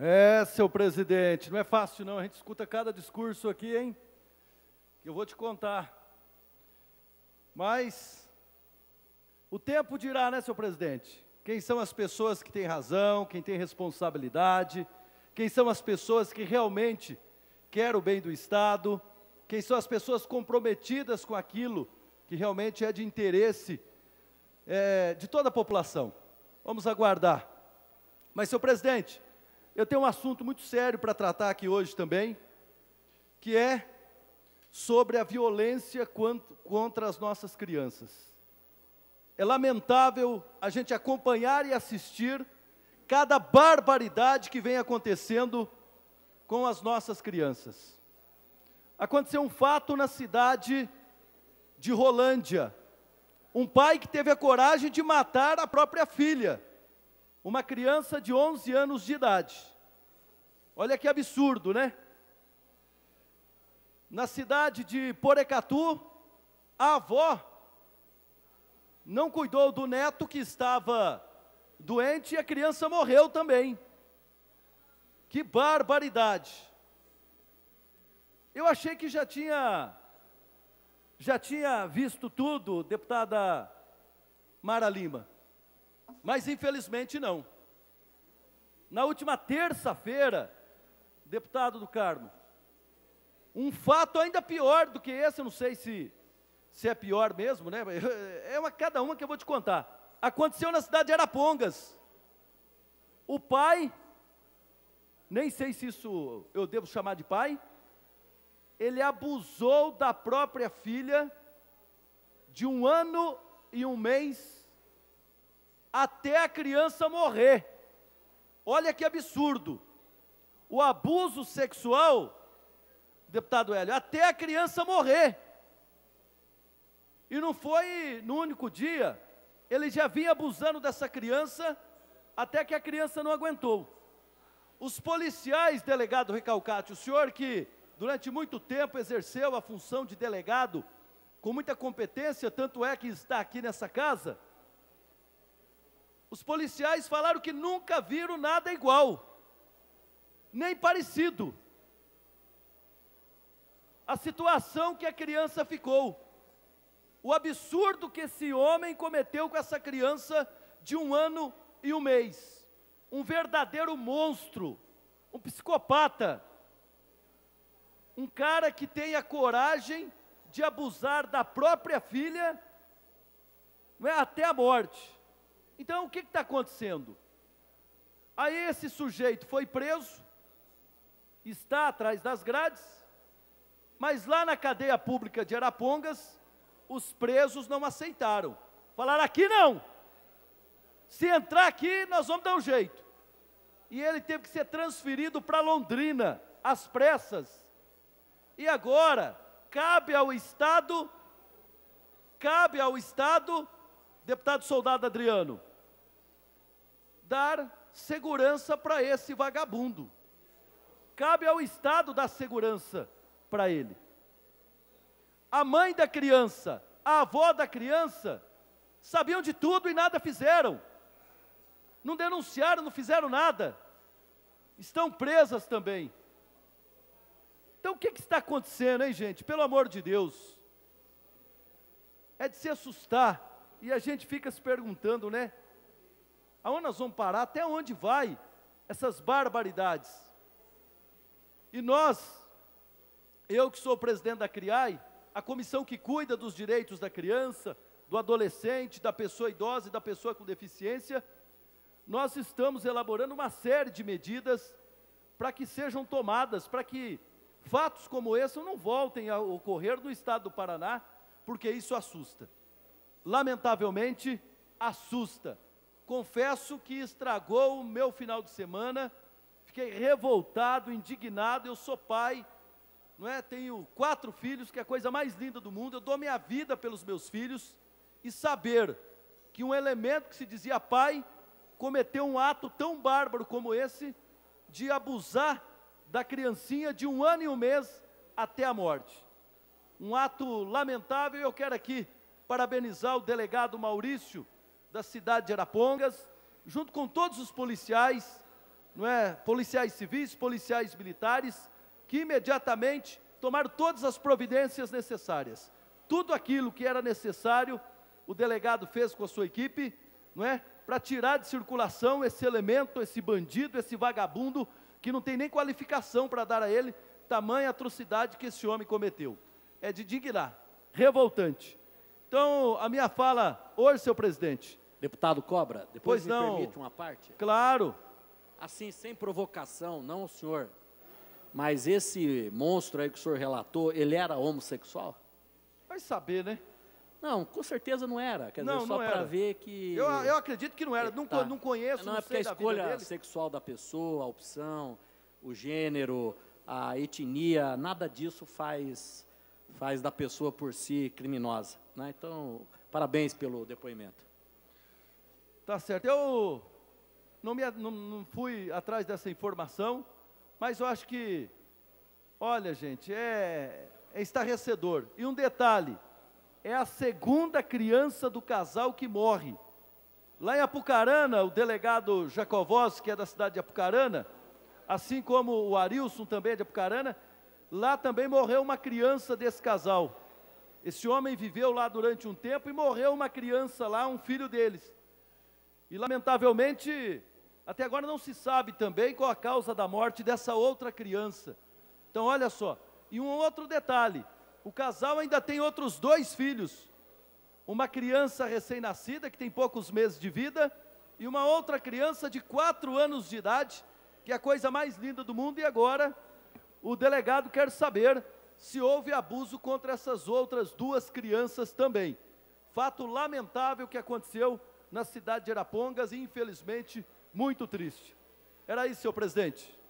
Seu presidente, não é fácil não, a gente escuta cada discurso aqui, hein? Que eu vou te contar. Mas o tempo dirá, né, seu presidente? Quem são as pessoas que têm razão, quem tem responsabilidade, quem são as pessoas que realmente querem o bem do Estado, quem são as pessoas comprometidas com aquilo que realmente é de interesse de toda a população. Vamos aguardar. Mas, seu presidente, eu tenho um assunto muito sério para tratar aqui hoje também, que é sobre a violência contra as nossas crianças. É lamentável a gente acompanhar e assistir cada barbaridade que vem acontecendo com as nossas crianças. Aconteceu um fato na cidade de Rolândia. Um pai que teve a coragem de matar a própria filha, uma criança de 11 anos de idade. Olha que absurdo, né? Na cidade de Porecatu, a avó não cuidou do neto que estava doente e a criança morreu também. Que barbaridade! Eu achei que já tinha visto tudo, deputada Mara Lima, mas infelizmente não. Na última terça-feira, deputado do Carmo, um fato ainda pior do que esse, eu não sei se é pior mesmo, né? Cada uma que eu vou te contar. Aconteceu na cidade de Arapongas. O pai, nem sei se isso eu devo chamar de pai, ele abusou da própria filha de 1 ano e 1 mês até a criança morrer. Olha que absurdo. O abuso sexual, deputado Hélio, até a criança morrer. E não foi no único dia, ele já vinha abusando dessa criança até que a criança não aguentou. Os policiais, delegado Recalcati, o senhor que durante muito tempo exerceu a função de delegado com muita competência, tanto é que está aqui nessa casa, os policiais falaram que nunca viram nada igual, nem parecido. A situação que a criança ficou, o absurdo que esse homem cometeu com essa criança de 1 ano e 1 mês, um verdadeiro monstro, um psicopata, um cara que tem a coragem de abusar da própria filha, até a morte. Então, o que está acontecendo? Aí esse sujeito foi preso, está atrás das grades, mas lá na cadeia pública de Arapongas, os presos não aceitaram. Falaram, aqui não. Se entrar aqui, nós vamos dar um jeito. E ele teve que ser transferido para Londrina, às pressas. E agora, cabe ao Estado, deputado soldado Adriano, dar segurança para esse vagabundo. Cabe ao Estado dar segurança para ele. A mãe da criança, a avó da criança, sabiam de tudo e nada fizeram. Não denunciaram, não fizeram nada. Estão presas também. Então, o que está acontecendo, hein, gente? Pelo amor de Deus. É de se assustar. E a gente fica se perguntando, né? Aonde nós vamos parar? Até onde vai essas barbaridades? E nós, eu que sou o presidente da CRIAI, a comissão que cuida dos direitos da criança, do adolescente, da pessoa idosa e da pessoa com deficiência, nós estamos elaborando uma série de medidas para que sejam tomadas, para que fatos como esse não voltem a ocorrer no estado do Paraná, porque isso assusta. Lamentavelmente, assusta. Confesso que estragou o meu final de semana, fiquei revoltado, indignado, eu sou pai, tenho 4 filhos, que é a coisa mais linda do mundo, eu dou minha vida pelos meus filhos, e saber que um elemento que se dizia pai, cometeu um ato tão bárbaro como esse, de abusar da criancinha de 1 ano e 1 mês até a morte. Um ato lamentável, e eu quero aqui parabenizar o delegado Maurício, da cidade de Arapongas, junto com todos os policiais, não é, policiais civis, policiais militares, que imediatamente tomaram todas as providências necessárias. Tudo aquilo que era necessário, o delegado fez com a sua equipe, não é, para tirar de circulação esse elemento, esse bandido, esse vagabundo, que não tem nem qualificação para dar a ele, tamanha atrocidade que esse homem cometeu. É de dignar, revoltante. Então, a minha fala hoje, senhor presidente. Deputado Cobra, depois me permite uma parte? Claro. Assim, sem provocação, não o senhor, mas esse monstro aí que o senhor relatou, ele era homossexual? Vai saber, né? Não, com certeza não era. Quer dizer, Não, só não para era. ver que... Eu acredito que não era, não conheço, não não é porque sei a da vida escolha dele. sexual da pessoa, a opção, o gênero, a etnia, nada disso faz da pessoa por si criminosa, né? Então, parabéns pelo depoimento. Tá certo. Eu não fui atrás dessa informação, mas eu acho que, olha, gente, é estarrecedor. E um detalhe, é a segunda criança do casal que morre. Lá em Apucarana, o delegado Jacovós, que é da cidade de Apucarana, assim como o Arilson também é de Apucarana, lá também morreu uma criança desse casal. Esse homem viveu lá durante um tempo e morreu uma criança lá, um filho deles. E lamentavelmente, até agora não se sabe também qual a causa da morte dessa outra criança. Então olha só, e um outro detalhe, o casal ainda tem outros 2 filhos. Uma criança recém-nascida, que tem poucos meses de vida, e uma outra criança de 4 anos de idade, que é a coisa mais linda do mundo, e agora o delegado quer saber se houve abuso contra essas outras 2 crianças também. Fato lamentável que aconteceu na cidade de Arapongas e, infelizmente, muito triste. Era isso, senhor presidente.